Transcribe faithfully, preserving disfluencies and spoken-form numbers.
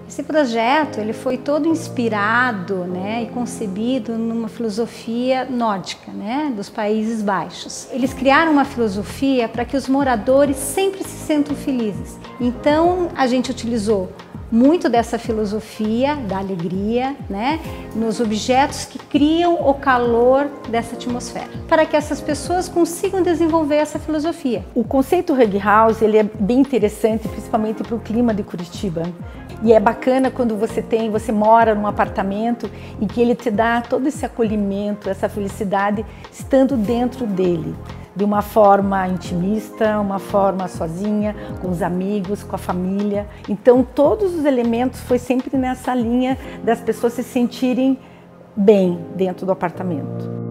Esse projeto ele foi todo inspirado, né, e concebido numa filosofia nórdica, né, dos Países Baixos. Eles criaram uma filosofia para que os moradores sempre se sintam felizes. Então a gente utilizou muito dessa filosofia da alegria, né, nos objetos que criam o calor dessa atmosfera, para que essas pessoas consigam desenvolver essa filosofia. O conceito Hug House ele é bem interessante, principalmente para o clima de Curitiba. E é bacana quando você tem, você mora num apartamento e que ele te dá todo esse acolhimento, essa felicidade, estando dentro dele. De uma forma intimista, uma forma sozinha, com os amigos, com a família. Então todos os elementos foi sempre nessa linha das pessoas se sentirem bem dentro do apartamento.